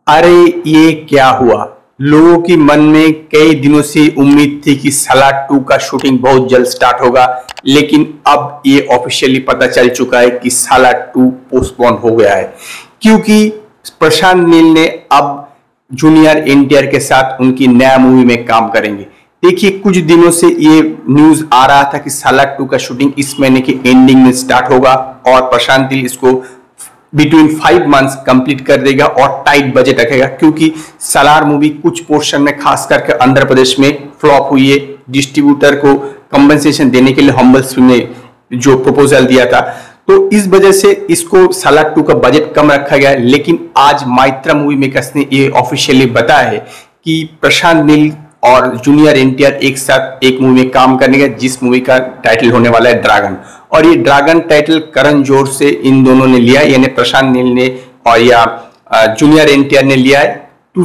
अरे ये क्या हुआ। लोगों की मन में कई दिनों से उम्मीद थी कि सालार 2 का शूटिंग बहुत जल्द स्टार्ट होगा, लेकिन अब ये ऑफिशियली पता चल चुका है कि सालार 2 पोस्टपोन हो गया है, क्योंकि प्रशांत नील ने अब जूनियर एनटीआर के साथ उनकी नया मूवी में काम करेंगे। देखिए, कुछ दिनों से ये न्यूज आ रहा था कि सालार 2 का शूटिंग इस महीने के एंडिंग में स्टार्ट होगा और प्रशांत नील इसको बिटवीन 5 मंथ्स कंप्लीट कर देगा और टाइट बजट रखेगा, क्योंकि सालार मूवी कुछ पोर्शन में खास करके आंध्र प्रदेश में फ्लॉप हुई है। डिस्ट्रीब्यूटर को कंपनसेशन देने के लिए हम्बल्स फिल्म ने जो प्रपोजल दिया था, तो इस वजह से इसको सालार 2 का बजट कम रखा गया है। लेकिन आज माइत्रा मूवी मेकर्स ने ये ऑफिशियली बताया है कि प्रशांत नील और जूनियर एनटीआर एक साथ एक मूवी में काम करने का, जिस मूवी का टाइटल होने वाला है ड्रैगन। और ये ड्रैगन टाइटल करण जौहर से इन दोनों ने लिया, यानी प्रशांत नील ने और या जूनियर एनटीआर ने लिया है।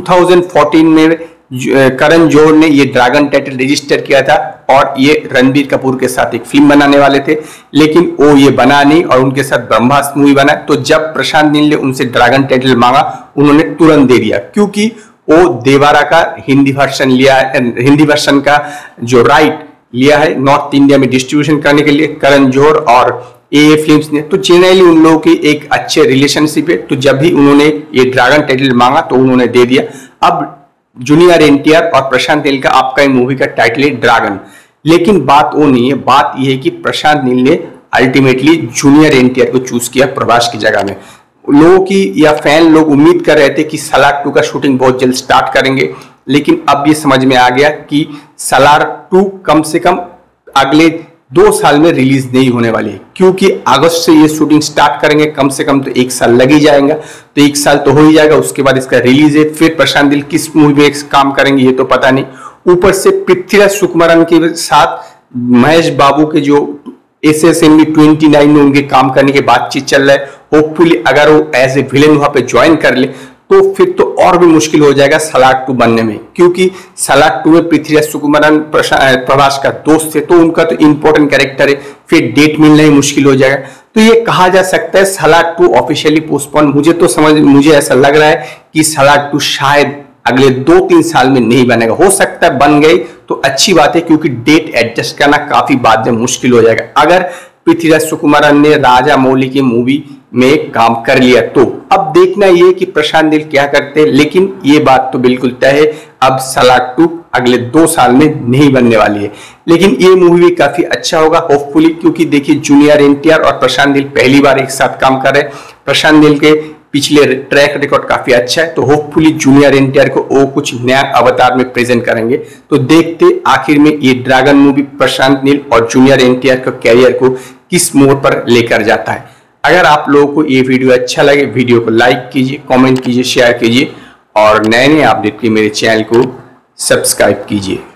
2014 में करण जौहर ने ये ड्रैगन टाइटल रजिस्टर किया था और ये रणबीर कपूर के साथ एक फिल्म बनाने वाले थे, लेकिन वो ये बना नहीं और उनके साथ ब्रह्मास्त्र मूवी बना। तो जब प्रशांत नील ने उनसे ड्रैगन टाइटल मांगा, उन्होंने तुरंत दे दिया, क्योंकि वो देवारा का हिंदी वर्जन लिया है, हिंदी वर्जन का जो राइट लिया है नॉर्थ इंडिया में डिस्ट्रीब्यूशन करने के लिए करण जौहर और ए फिल्म्स ने। तो जनरली उन लोगों की एक अच्छे रिलेशनशिप है, तो जब भी उन्होंने ये ड्रैगन टाइटल मांगा तो उन्होंने दे दिया। अब जूनियर एनटीआर और प्रशांत नील का आपका मूवी का टाइटल है ड्रैगन, लेकिन बात वो नहीं है। बात यह है कि प्रशांत नील ने अल्टीमेटली जूनियर एनटीआर को चूज किया प्रभास की जगह में। लोगों की या फैन लोग उम्मीद कर रहे थे कि सालार 2 का शूटिंग बहुत जल्द स्टार्ट करेंगे, लेकिन अब ये समझ में आ गया कि सालार 2 कम से कम अगले 2 साल में रिलीज नहीं होने वाली है, क्योंकि अगस्त से ये शूटिंग स्टार्ट करेंगे, कम से कम तो 1 साल लग ही जाएगा। तो 1 साल तो हो ही जाएगा, उसके बाद इसका रिलीज है। फिर प्रशांत नील किस मूवी में काम करेंगे ये तो पता नहीं। ऊपर से पृथ्वीराज सुकुमारन के साथ महेश बाबू के जो SSMB 29 में उनके काम करने के बातचीत चल रहा है। होपफुली अगर वो एज ए विलेन वहां पे ज्वाइन कर ले तो फिर तो और भी मुश्किल हो जाएगा सालार 2 बनने में, क्योंकि सालार 2 में पृथ्वीराज सुकुमारन प्रभास का दोस्त है, तो उनका तो इंपॉर्टेंट कैरेक्टर है, फिर डेट मिलना ही मुश्किल हो जाएगा। तो ये कहा जा सकता है सालार 2 ऑफिशियली पोस्टपोन। मुझे ऐसा लग रहा है कि सालार 2 शायद अगले 2-3 साल में नहीं बनेगा। हो सकता है बन गई तो अच्छी बात है, क्योंकि डेट एडजस्ट करना काफी बाद में मुश्किल हो जाएगा। अगर पृथ्वीराज सुकुमारन ने राजा मौली की मूवी में काम कर लिया तो अब देखना ये कि प्रशांत नील क्या करते हैं, लेकिन ये बात तो बिल्कुल तय है अब सालार 2 अगले 2 साल में नहीं बनने वाली है। लेकिन ये मूवी भी काफी अच्छा होगा होपफुली, क्योंकि देखिए जूनियर एनटीआर और प्रशांत नील पहली बार एक साथ काम कर रहे हैं। प्रशांत नील के पिछले ट्रैक रिकॉर्ड काफी अच्छा है, तो होपफुली जूनियर एनटीआर को वो कुछ नया अवतार में प्रेजेंट करेंगे। तो देखते आखिर में ये ड्रैगन मूवी प्रशांत नील और जूनियर एनटीआर के कैरियर को किस मोड़ पर लेकर जाता है। अगर आप लोगों को ये वीडियो अच्छा लगे, वीडियो को लाइक कीजिए, कमेंट कीजिए, शेयर कीजिए और नए अपडेट के मेरे चैनल को सब्सक्राइब कीजिए।